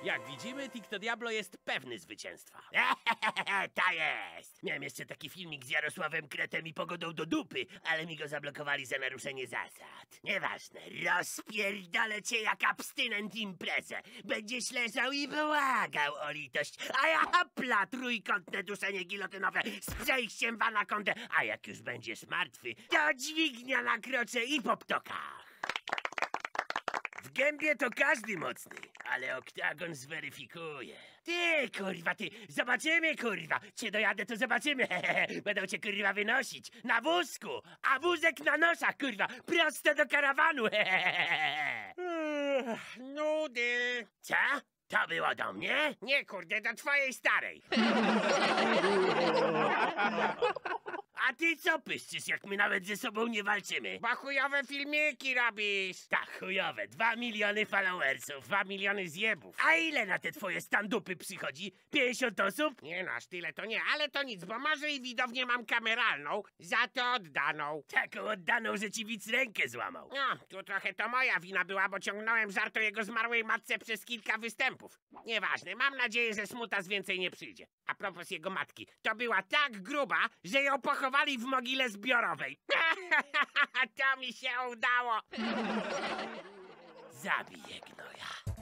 Jak widzimy, Tikto Diablo jest pewny zwycięstwa. Ta jest! Miałem jeszcze taki filmik z Jarosławem Kretem i pogodą do dupy, ale mi go zablokowali za naruszenie zasad. Nieważne, rozpierdolę cię jak abstynent imprezę. Będziesz leżał i błagał o litość, a ja hopla, trójkątne duszenie gilotynowe z przejściem w anakondę, a jak już będziesz martwy, to dźwignia na krocze i po ptokach. W gębie to każdy mocny, ale oktagon zweryfikuje. Ty, kurwa, ty, zobaczymy, kurwa. Cię dojadę, to zobaczymy. Będą cię, kurwa, wynosić na wózku, a wózek na noszach, kurwa, prosto do karawanu. Nudy. Co? To było do mnie? Nie, kurde, do twojej starej. A ty co pyszczysz, jak my nawet ze sobą nie walczymy? Bo chujowe filmiki robisz. Tak, chujowe, 2 miliony followersów. 2 miliony zjebów. A ile na te twoje stand-upy przychodzi? 50 osób? Nie no, aż tyle to nie, ale to nic, bo może i widownię mam kameralną, za to oddaną. Taką oddaną, że ci widz rękę złamał. No, tu trochę to moja wina była, bo ciągnąłem żart o jego zmarłej matce przez kilka występów. Nieważne, mam nadzieję, że smutas więcej nie przyjdzie. A propos jego matki, to była tak gruba, że ją pochowali w mogile zbiorowej. To mi się udało. Zabiję gnoja.